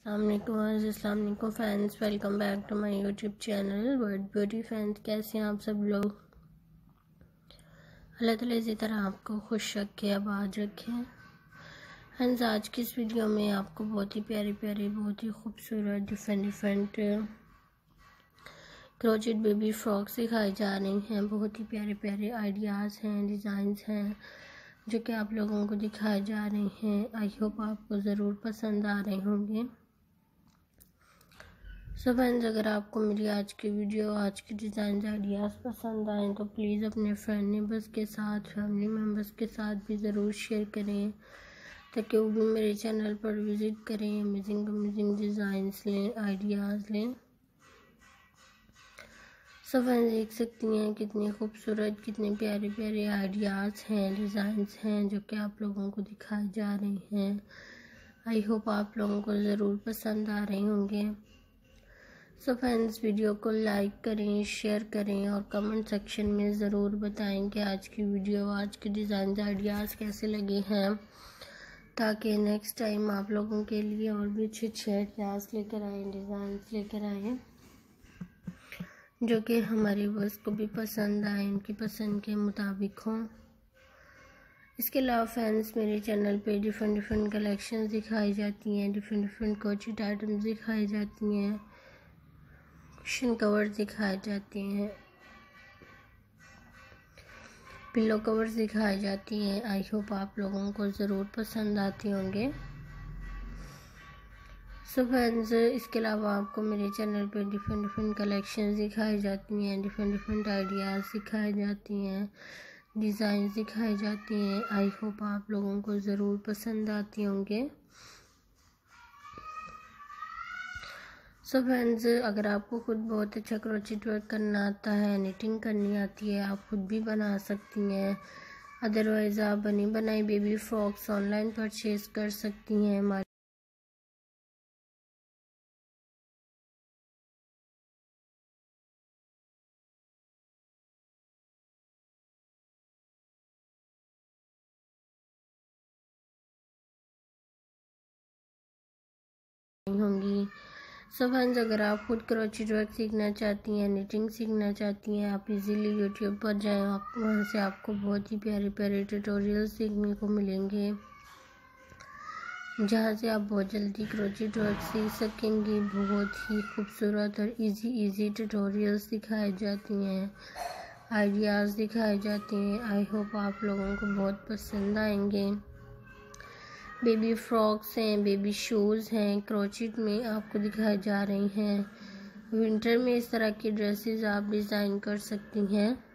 अस्सलाम वालेकुम friends, welcome back to my YouTube channel word beauty friends. कैसे हैं आप सब लोग? अल्लाह ताला इसी तरह आपको खुश रखे, आबाद रखे। फ्रेंड्स, आज की इस वीडियो में आपको बहुत ही प्यारी प्यारी, बहुत ही खूबसूरत डिफरेंट क्रोचेट बेबी फ्रॉक सिखाई जा रही हैं। बहुत ही प्यारे प्यारे आइडियाज़ हैं, डिज़ाइंस हैं जो कि आप लोगों को दिखाए जा रहे हैं। आई होप आपको ज़रूर पसंद आ रहे होंगे। सो फ्रेंड्स, अगर आपको मेरी आज की वीडियो, आज की डिज़ाइन आइडियाज़ पसंद आए तो प्लीज़ अपने फ्रेंड नेबर्स के साथ, फैमिली मेम्बर्स के साथ भी ज़रूर शेयर करें ताकि वो भी मेरे चैनल पर विज़िट करें, अमेजिंग डिज़ाइंस लें, आइडियाज़ लें। सो फ्रेंड्स, देख सकती हैं कितनी खूबसूरत, कितने प्यारे प्यारे आइडियाज़ हैं, डिज़ाइंस हैं जो कि आप लोगों को दिखाए जा रहे हैं। आई होप आप लोगों को ज़रूर पसंद आ रहे होंगे। सो फ्रेंड्स, वीडियो को लाइक करें, शेयर करें और कमेंट सेक्शन में ज़रूर बताएं कि आज की वीडियो, आज के डिज़ाइन आइडियाज़ कैसे लगे हैं, ताकि नेक्स्ट टाइम आप लोगों के लिए और भी अच्छे आइडियाज़ लेकर आएँ, डिज़ाइंस लेकर आएँ जो कि हमारी व्यूअर्स को भी पसंद आए, उनकी पसंद के मुताबिक हों। इसके अलावा फ्रेंड्स, मेरे चैनल पे डिफरेंट कलेक्शंस दिखाई जाती हैं, डिफरेंट क्रोचेट आइटम्स दिखाई जाती हैं, कुशन कवर्स दिखाए जाते हैं, पिलो कवर्स दिखाई जाती हैं। आई होप आप लोगों को ज़रूर पसंद आते होंगे। सो फ्रेंड्स, इसके अलावा आपको मेरे चैनल पे डिफरेंट कलेक्शंस दिखाई जाती हैं, डिफरेंट आइडियाज़ सिखाई जाती हैं, डिज़ाइन दिखाई जाती हैं। आई होप आप लोगों को ज़रूर पसंद आती होंगे। सो फ्रेंड्स, अगर आपको खुद बहुत अच्छा क्रोचेट वर्क करना आता है, निटिंग करनी आती है, आप खुद भी बना सकती हैं। अदरवाइज़ आप बनी बनाई बेबी फ्रॉक्स ऑनलाइन परचेज़ कर सकती हैं। हमारे होंगी। सो फ्रेंड्स, अगर आप खुद क्रोचेट वर्क सीखना चाहती हैं, निटिंग सीखना चाहती हैं, आप इजीली यूट्यूब पर जाएं, वहाँ से आपको बहुत ही प्यारे प्यारे ट्यूटोरियल सीखने को मिलेंगे जहाँ से आप बहुत जल्दी क्रोचेट वर्क सीख सकेंगी। बहुत ही खूबसूरत और इजी ट्यूटोरियल्स दिखाई जाती हैं, आइडियाज़ दिखाए जाते हैं। आई होप आप लोगों को बहुत पसंद आएंगे। बेबी फ्रॉक्स हैं, बेबी शूज़ हैं, क्रोचेट में आपको दिखाई जा रही हैं। विंटर में इस तरह की ड्रेसेस आप डिज़ाइन कर सकती हैं।